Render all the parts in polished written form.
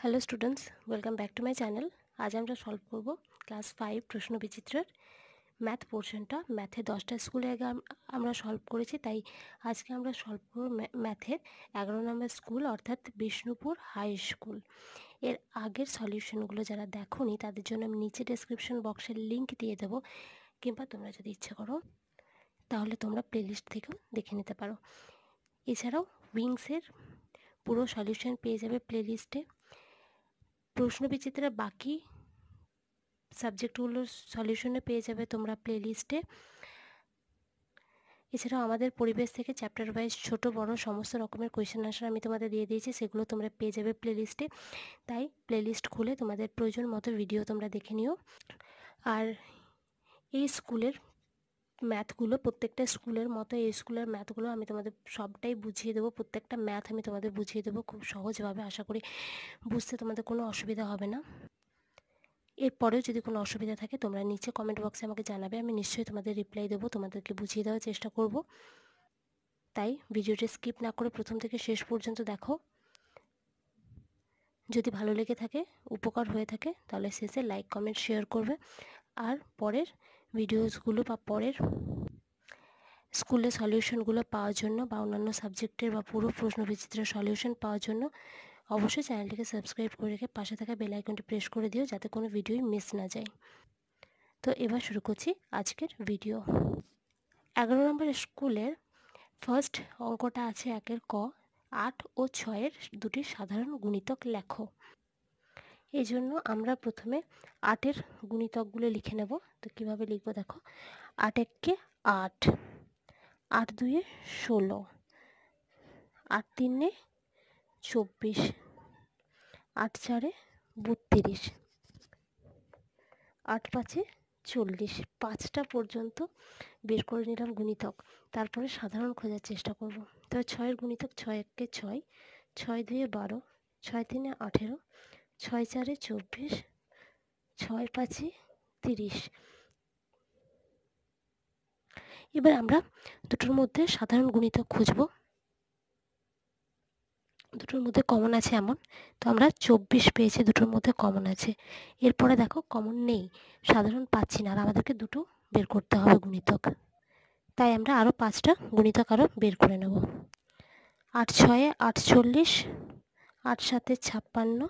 Hello students, welcome back to my channel. আজ আমরা solve করব ক্লাস 5 প্রশ্ন বিচিত্রের ম্যাথ পোর্শনটা। ম্যাথে 10টা স্কুলে আগে আমরা সলভ করেছি, তাই আজকে আমরা সলভ করব ম্যাথের 11 নম্বর স্কুল অর্থাৎ বিষ্ণুপুর হাই স্কুল। এর আগের সলিউশনগুলো যারা দেখোনি তাদের জন্য আমি নিচে ডেসক্রিপশন বক্সের লিঙ্ক দিয়ে দেবো, কিংবা তোমরা যদি ইচ্ছে করো তাহলে তোমরা প্লেলিস্ট থেকেও দেখে নিতে পারো। এছাড়াও উইংসের পুরো সলিউশন পেয়ে যাবে প্লেলিস্টে। প্রশ্ন বিচিত্রের বাকি সাবজেক্টগুলোর সলিউশনে পেয়ে যাবে তোমরা প্লেলিস্টে। এছাড়াও আমাদের পরিবেশ থেকে চ্যাপ্টার ওয়াইজ ছোট বড় সমস্ত রকমের কোয়েশ্চেন আনসার আমি তোমাদের দিয়ে দিয়েছি, সেগুলো তোমরা পেয়ে যাবে প্লেলিস্টে। তাই প্লেলিস্ট খুলে তোমাদের প্রয়োজন মতো ভিডিও তোমরা দেখে নিও। আর এই স্কুলের ম্যাথগুলো প্রত্যেকটা স্কুলের মতো এই স্কুলের ম্যাথগুলো আমি তোমাদের সবটাই বুঝিয়ে দেবো। প্রত্যেকটা ম্যাথ আমি তোমাদের বুঝিয়ে দেবো খুব সহজভাবে, আশা করি বুঝতে তোমাদের কোনো অসুবিধা হবে না। এরপরেও যদি কোনো অসুবিধা থাকে তোমরা নিচে কমেন্ট বক্সে আমাকে জানাবে, আমি নিশ্চয়ই তোমাদের রিপ্লাই দেবো, তোমাদেরকে বুঝিয়ে দেওয়ার চেষ্টা করব। তাই ভিডিওটি স্কিপ না করে প্রথম থেকে শেষ পর্যন্ত দেখো। যদি ভালো লেগে থাকে, উপকার হয়ে থাকে, তাহলে শেষে লাইক কমেন্ট শেয়ার করবে। আর পরের ভিডিওসগুলো বা পরের স্কুলের সলিউশনগুলো পাওয়ার জন্য বা অন্যান্য সাবজেক্টের বা পুরো প্রশ্ন বিচিত্রের সলিউশন পাওয়ার জন্য অবশ্যই চ্যানেলটিকে সাবস্ক্রাইব করে রেখে পাশে থাকা বেল আইকনটি প্রেস করে দিও, যাতে কোনো ভিডিওই মিস না যায়। তো এবার শুরু করছি আজকের ভিডিও। 11 নম্বর স্কুলের ফার্স্ট অঙ্কটা আছে 1-এর ক, 8 ও 6-এর দুটি সাধারণ গুণিতক লেখো। এই জন্য আমরা প্রথমে 8-এর গুণিতকগুলো লিখে নেব। তো কীভাবে লিখবো দেখো, 8-1-কে 8, 8-2-এ 16, 8-3-এ 24, 8-4-এ 32, 8-5-এ 40। 5টা পর্যন্ত বের করে নিলাম গুণিতক, তারপরে সাধারণ খোঁজার চেষ্টা করব। তবে 6-এর গুণিতক 6-1-কে 6, 6-2-এ 12, 6-3-এ 18, 6-4-এ 24, 6-5-এ 30। এবার আমরা দুটোর মধ্যে সাধারণ গুণিতক খুঁজব। দুটোর মধ্যে কমন আছে এমন, তো আমরা 24 পেয়েছি, দুটোর মধ্যে কমন আছে। এরপরে দেখো কমন নেই, সাধারণ পাচ্ছি না, আর আমাদেরকে দুটো বের করতে হবে গুণিতক। তাই আমরা আরও 5টা গুণিতক আরও বের করে নেব। 8-6-এ 48, 8-7-এ 56,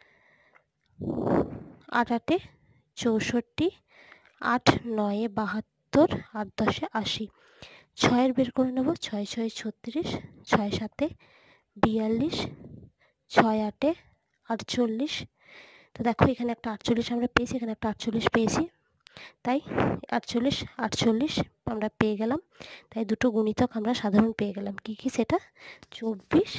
8-8-এ 64, 8-9-এ 72, 8-10-এ 80। 6-এর বের করে নেব। 6-6-এ 36, 6-7-এ 42, 6-8-এ 48। তো দেখো এখানে একটা 48 আমরা পেয়েছি, এখানে একটা 48 পেয়েছি, তাই 48 48 আমরা পেয়ে গেলাম। তাই দুটো গুণিতক আমরা সাধারণ পেয়ে গেলাম। কি কি সেটা? 24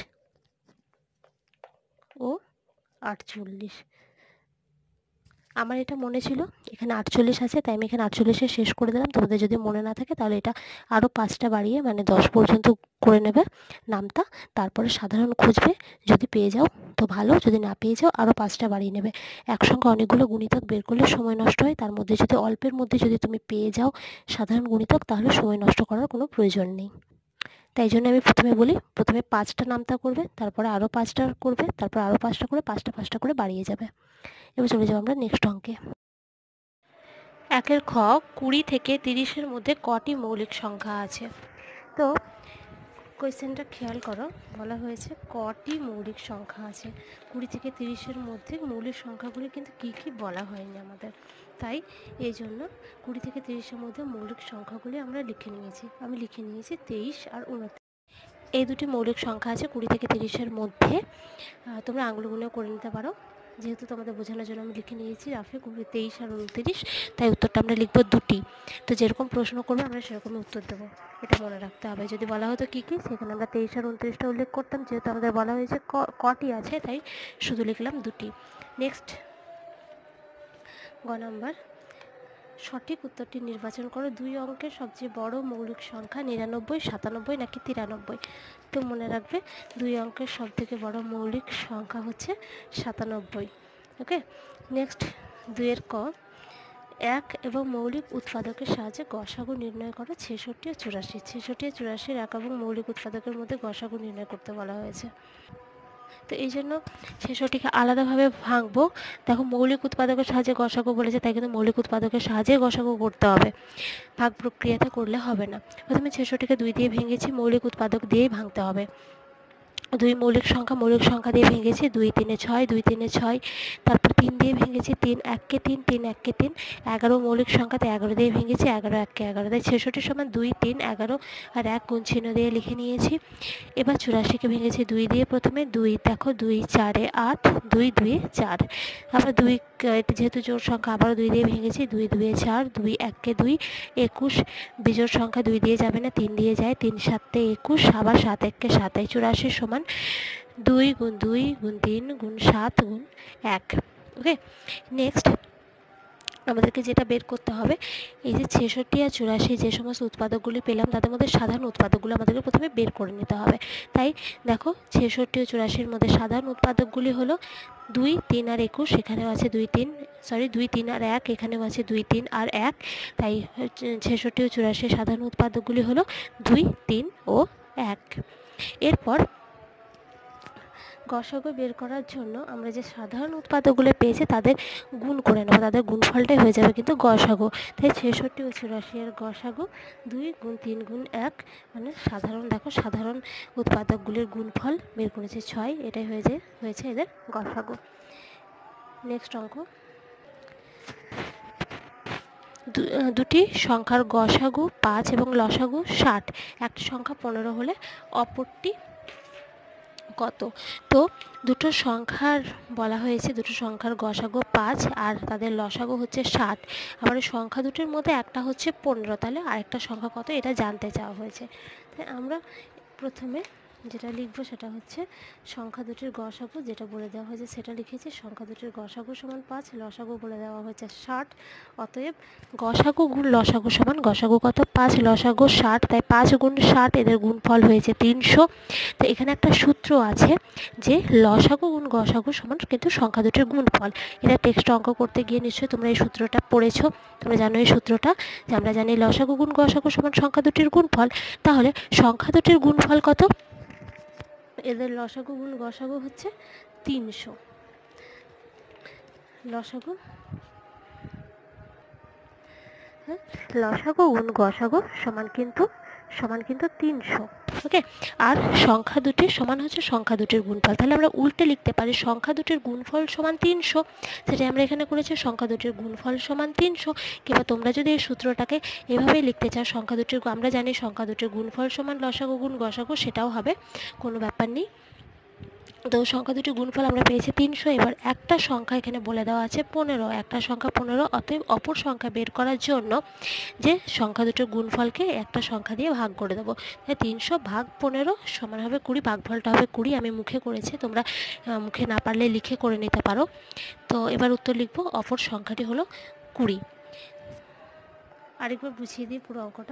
ও 48। আমার এটা মনে ছিল এখানে 48 আছে, তাই আমি এখানে 48-এ শেষ করে দিলাম। তোমাদের যদি মনে না থাকে তাহলে এটা আরও 5টা বাড়িয়ে মানে 10 পর্যন্ত করে নেবে নামটা, তারপরে সাধারণ খুঁজবে। যদি পেয়ে যাও তো ভালো, যদি না পেয়ে যাও আরও 5টা বাড়িয়ে নেবে। একসঙ্গে অনেকগুলো গুণিতক বের করলে সময় নষ্ট হয়, তার মধ্যে যদি অল্পের মধ্যে যদি তুমি পেয়ে যাও সাধারণ গুণিতক, তাহলে সময় নষ্ট করার কোনো প্রয়োজন নেই। তাই জন্য আমি প্রথমে বলি, প্রথমে 5টা নামতা করবে, তারপরে আরও 5টা করবে, তারপর আরও 5টা করে 5টা করে বাড়িয়ে যাবে। এবার চলে যাবো আমরা নেক্সট অঙ্কে। 1-এর খ, 20 থেকে 30-এর মধ্যে কটি মৌলিক সংখ্যা আছে? তো কোয়েশ্চেনটা খেয়াল করো, বলা হয়েছে কটি মৌলিক সংখ্যা আছে। 20 থেকে 30-এর মধ্যে মৌলিক সংখ্যাগুলি কিন্তু কী কী বলা হয়নি আমাদের, তাই এই জন্য 20 থেকে 30-এর মধ্যে মৌলিক সংখ্যাগুলি আমরা লিখে নিয়েছি। আমি লিখে নিয়েছি 23 আর 29। এই দুটি মৌলিক সংখ্যা আছে 20 থেকে 30-এর মধ্যে। তোমরা আঙুল গুনেও করে নিতে পারো, যেহেতু তোমাদের বোঝানোর জন্য আমি লিখে নিয়েছি রাফে 23 আর 29, তাই উত্তরটা আমরা লিখবো দুটি। তো যেরকম প্রশ্ন করবো আমরা সেরকমই উত্তর দেবো, এটা মনে রাখতে হবে। যদি বলা হতো কী কী, সেখানে আমরা 23 আর 29টা উল্লেখ করতাম। যেহেতু আমাদের বলা হয়েছে কটি আছে, তাই শুধু লিখলাম দুটি। নেক্সট গ নাম্বার, সঠিক উত্তরটি নির্বাচন করো। 2 অঙ্কের সবচেয়ে বড় মৌলিক সংখ্যা 99, 97 নাকি 93? তো মনে রাখবে 2 অঙ্কের সবথেকে বড় মৌলিক সংখ্যা হচ্ছে 97। ওকে, নেক্সট 2-এর ক, 1 এবং মৌলিক উৎপাদকের সাহায্যে গসাগু নির্ণয় করো 66 ও 84। 66 ও 84-র 1 এবং মৌলিক উৎপাদকের মধ্যে গসাগু নির্ণয় করতে বলা হয়েছে। তো এই জন্য 66কে আলাদাভাবে ভাঙবো। দেখো মৌলিক উৎপাদকের সাহায্যে গসাগু বলেছে, তাই কিন্তু মৌলিক উৎপাদকের সাহায্যে গসাগু করতে হবে, ভাগ প্রক্রিয়াতে করলে হবে না। প্রথমে 66কে 2 দিয়ে ভেঙেছি, মৌলিক উৎপাদক দিয়েই ভাঙতে হবে। 2 মৌলিক সংখ্যা দিয়ে ভেঙেছি, 2 3 6, 2 3 6, তারপর 3 দিয়ে ভেঙেছি, 3 1 কে 3, 3 1 কে 3, 11 মৌলিক সংখ্যাতে 11 দিয়ে ভেঙেছি, 11 1 কে 11, তাই 66 সমান 2 3 11 আর 1 গুণ চিহ্ন দিয়ে লিখে নিয়েছি। এবার 84কে ভেঙেছি 2 দিয়ে, প্রথমে 2 দেখো 2 4 এ 8, 2 2 4, আবার 2 যেহেতু জোড় সংখ্যা আবারও 2 দিয়ে ভেঙেছি, 2 2 4, 2 1 কে 2, 21, বিজোড় সংখ্যা 2 দিয়ে যাবে না, 3 দিয়ে যায়, 3 7 তে 21, আবার 7 1 কে 7, তাই 84 সমান 2 গুণ 2 গুণ 3 গুণ 7 গুণ 1। ওকে, নেক্সট আমাদেরকে যেটা বের করতে হবে, এই যে 66 আর 84 যে সমস্ত উৎপাদকগুলি পেলাম তাদের মধ্যে সাধারণ উৎপাদকগুলো আমাদেরকে প্রথমে বের করে নিতে হবে। তাই দেখো 66 ও 84-র মধ্যে সাধারণ উৎপাদকগুলি হলো 2 3 আর 21, এখানেও আছে 2 3 আর 1, এখানেও আছে 2 3 আর 1, তাই 66 ও 84 সাধারণ উৎপাদকগুলি হলো 2 3 ও 1। এরপর গসাগু বের করার জন্য আমরা যে সাধারণ উৎপাদকগুলো পেয়েছি তাদের গুণ করে নেব, তাদের গুণফলটাই হয়ে যাবে কিন্তু গসাগু। তাই 66 ও 84 এর গসাগু 2 গুণ 3 গুণ 1, মানে সাধারণ, দেখো সাধারণ উৎপাদকগুলির গুণফল বের করেছে 6, এটাই হয়েছে এদের গসাগু। নেক্সট অঙ্ক, দুটি সংখ্যার গসাগু 5 এবং লসাগু 60, একটি সংখ্যা 15 হলে অপরটি কত? তো দুটো সংখ্যার বলা হয়েছে, দুটো সংখ্যার গসাগু 5 আর তাদের লসাগু হচ্ছে 60, আবার এই সংখ্যা দুটির মধ্যে একটা হচ্ছে 15, তাহলে আরেকটা সংখ্যা কত এটা জানতে চাওয়া হয়েছে। তাই আমরা প্রথমে যেটা লিখবো সেটা হচ্ছে সংখ্যা দুটির গসাগু, যেটা বলে দেওয়া হয়েছে সেটা লিখেছি, সংখ্যা দুটির গসাগু সমান 5, লসাগু বলে দেওয়া হয়েছে 60, অতএব গসাগু গুণ লসাগু সমান, গসাগু কত 5, লসাগু 60, তাই 5 গুণ 60 এদের গুণফল হয়েছে 300। তো এখানে একটা সূত্র আছে যে লসাগু গুণ গসাগু সমান কিন্তু সংখ্যা দুটির গুণফল। এটা টেক্সট অঙ্ক করতে গিয়ে নিশ্চয়ই তোমরা এই সূত্রটা পড়েছো, তোমরা জানো এই সূত্রটা, যে আমরা জানি লসাগু গুণ গসাগু সমান সংখ্যা দুটির গুণফল। তাহলে সংখ্যা দুটির গুণফল কত? এদের লসাগু গুণ গসাগু হচ্ছে 300, লসাগু গুণ গসাগু সমান কিন্তু 300। ওকে, আর সংখ্যা দুটির সমান হচ্ছে সংখ্যা দুটির গুণফল, তাহলে আমরা উল্টে লিখতে পারি সংখ্যা দুটির গুণফল সমান 300, সেটাই আমরা এখানে করেছি, সংখ্যা দুটির গুণফল সমান 300। কিংবা তোমরা যদি এই সূত্রটাকে এভাবেই লিখতে চাও, সংখ্যা দুটির, আমরা জানি সংখ্যা দুটির গুণফল সমান লসাগু গুণ গসাগু, সেটাও হবে, কোনো ব্যাপার নেই। তো সংখ্যা দুটির গুণফল আমরা পেয়েছি 300। এবার একটা সংখ্যা এখানে বলে দেওয়া আছে 15, একটা সংখ্যা 15, অতএব অপর সংখ্যা বের করার জন্য যে সংখ্যা দুটোর গুণফলকে একটা সংখ্যা দিয়ে ভাগ করে দেবো, তাই 300 ভাগ 15 সমান হবে 20, ভাগফলটা হবে 20, আমি মুখে করেছি, তোমরা মুখে না পারলে লিখে করে নিতে পারো। তো এবার উত্তর লিখবো, অপর সংখ্যাটি হলো 20। আরেকবার বুঝিয়ে দিই পুরো অঙ্কটা।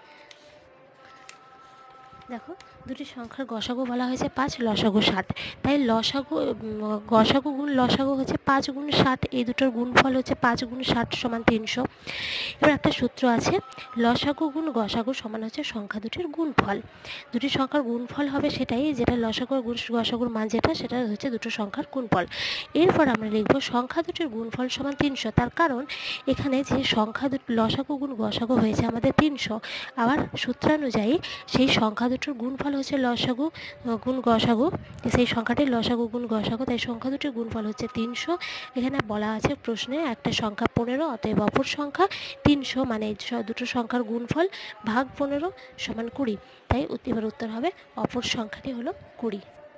দেখো দুটি সংখ্যার গসাগু বলা হয়েছে 5, লসাগু 60, তাই গসাগু গুণ লসাগু হচ্ছে 5 গুণ 60, এই দুটোর গুণফল হচ্ছে 5 গুণ 60 সমান 300। এবার একটা সূত্র আছে, লসাগু গুণ গসাগু সমান হচ্ছে সংখ্যা দুটির গুণফল, দুটি সংখ্যার গুণফল হবে সেটাই, যেটা লসাগু আর গসাগুর মান যেটা, সেটা হচ্ছে দুটো সংখ্যার গুণফল। এরপর আমরা লিখবো সংখ্যা দুটির গুণফল সমান 300, তার কারণ এখানে যে সংখ্যা দুটি লসাগু গুণ গসাগু হয়েছে আমাদের 300, আবার সূত্রানুযায়ী সেই সংখ্যা দুটোর গুণফল হচ্ছে লসাগু গুণ গসাগু, সেই সংখ্যাটির লসাগু গুণ গসাগু, তাই সংখ্যা দুটির গুণফল হচ্ছে 300। এখানে বলা আছে প্রশ্নে একটা সংখ্যা 15, অতএব অপর সংখ্যা 300, মানে দুটো সংখ্যার গুণফল ভাগ 15 সমান 20, তাই এবার উত্তর হবে অপর সংখ্যাটি হলো 20।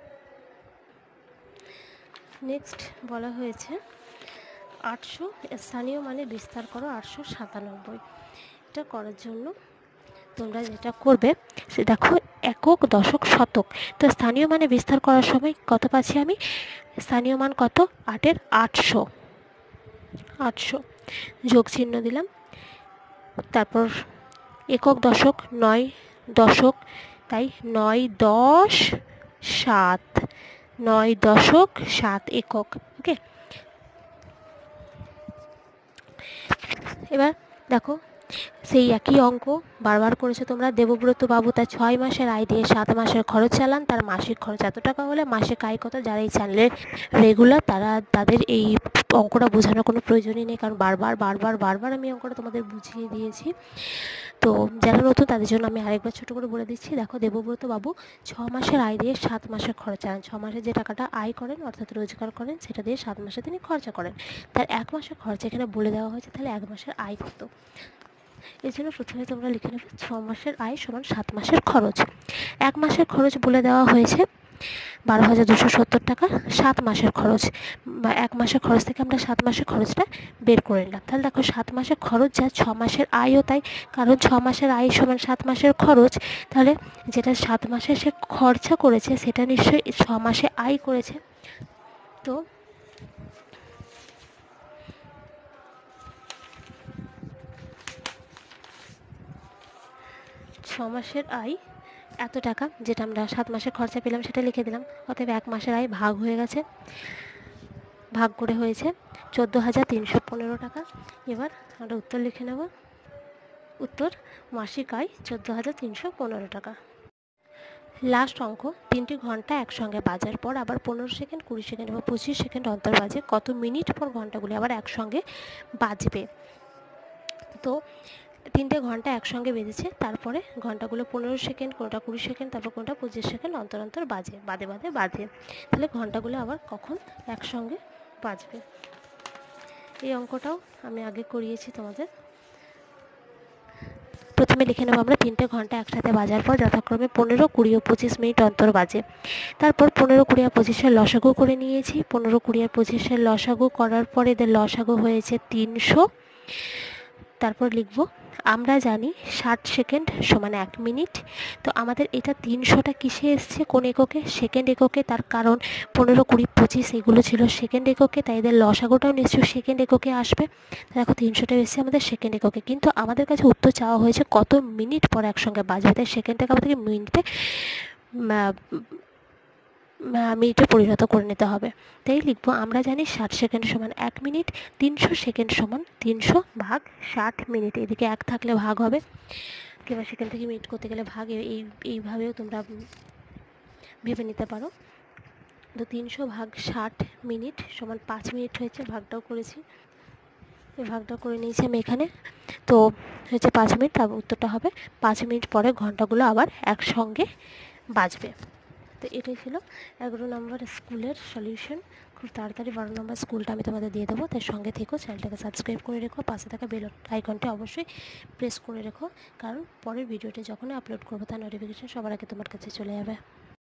নেক্সট বলা হয়েছে 800 স্থানীয় মানে বিস্তার করো 897, এটা করার জন্য তোমরা যেটা করবে সে দেখো একক, দশক, শতক, তো স্থানীয় মানে বিস্তার করার সময় কত পাচ্ছি আমি, স্থানীয় মান কত 8-এর 800 যোগ চিহ্ন দিলাম, তারপর একক, দশক 9 দশক, তাই 9 10 7, 9 দশক 7 একক। ওকে, এবার দেখো সেই একই অঙ্ক বারবার করেছো তোমরা। দেবব্রত বাবু তার 6 মাসের আয় দিয়ে 7 মাসের খরচ চালান, তার মাসিক খরচ এত টাকা হলে মাসিক আয় কত? যারা এই চ্যানেলের রেগুলার তাদের এই অঙ্কটা বোঝানোর কোনো প্রয়োজনই নেই, কারণ বারবার আমি অঙ্কটা তোমাদের বুঝিয়ে দিয়েছি। তো যারা নতুন তাদের জন্য আমি আরেকবার ছোটো করে বলে দিচ্ছি। দেখো, দেবব্রত বাবু 6 মাসের আয় দিয়ে 7 মাসের খরচ চালান। 6 মাসে যে টাকাটা আয় করেন অর্থাৎ রোজগার করেন সেটা দিয়ে 7 মাসে তিনি খরচা করেন। তার 1 মাসের খরচ এখানে বলে দেওয়া হয়েছে, তাহলে 1 মাসের আয় কত? এই জন্য প্রথমে তোমরা লিখে নেবে 6 মাসের আয় সমান 7 মাসের খরচ। 1 মাসের খরচ বলে দেওয়া হয়েছে 12,270 টাকা। 7 মাসের খরচ বা 1 মাসের খরচ থেকে আমরা 7 মাসের খরচটা বের করে নিলাম। তাহলে দেখো 7 মাসের খরচ যা 6 মাসের আয়ও তাই, কারণ 6 মাসের আয় সমান 7 মাসের খরচ। তাহলে যেটা 7 মাসে সে খরচা করেছে সেটা নিশ্চয়ই 6 মাসে আয় করেছে। তো 6 মাসের আয় এত টাকা, যেটা আমরা 7 মাসের খরচা পেলাম সেটা লিখে দিলাম। অতএব 1 মাসের আয় ভাগ হয়ে গেছে, ভাগ করে হয়েছে 14,315 টাকা। এবার আমরা উত্তর লিখে নেব। উত্তর মাসিক আয় 14,315 টাকা। লাস্ট অঙ্ক, 3টি ঘন্টা একসঙ্গে বাজার পর আবার 15 সেকেন্ড, 20 সেকেন্ড এবং 25 সেকেন্ড অন্তর বাজে, কত মিনিট পর ঘন্টাগুলি আবার একসঙ্গে বাজবে? তো 3টে ঘন্টা একসঙ্গে বেজেছে, তারপরে ঘন্টাগুলো 15 সেকেন্ড, কোনটা 20 সেকেন্ড, তারপর কোনটা 25 সেকেন্ড অন্তর অন্তর বাজে। তাহলে ঘন্টাগুলো আবার কখন একসঙ্গে বাজবে? এই অঙ্কটাও আমি আগে করিয়েছি তোমাদের। প্রথমে লিখে নেব আমরা 3টে ঘন্টা একসাথে বাজার পর যথাক্রমে 15, 20 ও 25 মিনিট অন্তর বাজে। তারপর 15, 20 আর 25-এর লসাগু করে নিয়েছি। 15, 20 আর 25-এর লসাগু করার পরে এদের লসাগু হয়েছে 300। তারপর লিখব আমরা জানি 60 সেকেন্ড সমান 1 মিনিট। তো আমাদের এটা 300টা কিসে এসছে, কোন এককে? সেকেন্ড এককে। তার কারণ 15, 20, 25 এগুলো ছিল সেকেন্ড এককে, তাই এদের লসাগুটাও নিশ্চয়ই সেকেন্ড এককে আসবে। দেখো 300টা এসছে আমাদের সেকেন্ড এককে, কিন্তু আমাদের কাছে উত্তর চাওয়া হয়েছে কত মিনিট পর একসঙ্গে বাজবে। তাই সেকেন্ডটাকে আমাদেরকে মিনিটে পরিণত করে নিতে হবে। তাই লিখবো আমরা জানি 60 সেকেন্ড সমান 1 মিনিট, 300 সেকেন্ড সমান 300 ভাগ 60 মিনিট। এদিকে 1 থাকলে ভাগ হবে, কিংবা সেখান থেকে মিনিট করতে গেলে ভাগ এইভাবেও তোমরা ভেবে নিতে পারো। তো 300 ভাগ 60 মিনিট সমান 5 মিনিট হয়েছে, ভাগটাও করেছি, এই ভাগটা করে নিয়েছি আমি এখানে। তো হচ্ছে 5 মিনিট, তার উত্তরটা হবে 5 মিনিট পরে ঘন্টাগুলো আবার একসঙ্গে বাজবে। তো এটাই ছিল 11 নম্বর স্কুলের সলিউশন। খুব তাড়াতাড়ি 12 নম্বর স্কুলটা আমি তোমাদের দিয়ে দেবো, তাই সঙ্গে থেকো, চ্যানেলটাকে সাবস্ক্রাইব করে রেখো, পাশে থাকা বেল আইকনটি অবশ্যই প্রেস করে রেখো, কারণ পরের ভিডিওটি যখন আপলোড করবো তার নোটিফিকেশান সবার আগে তোমার কাছে চলে যাবে।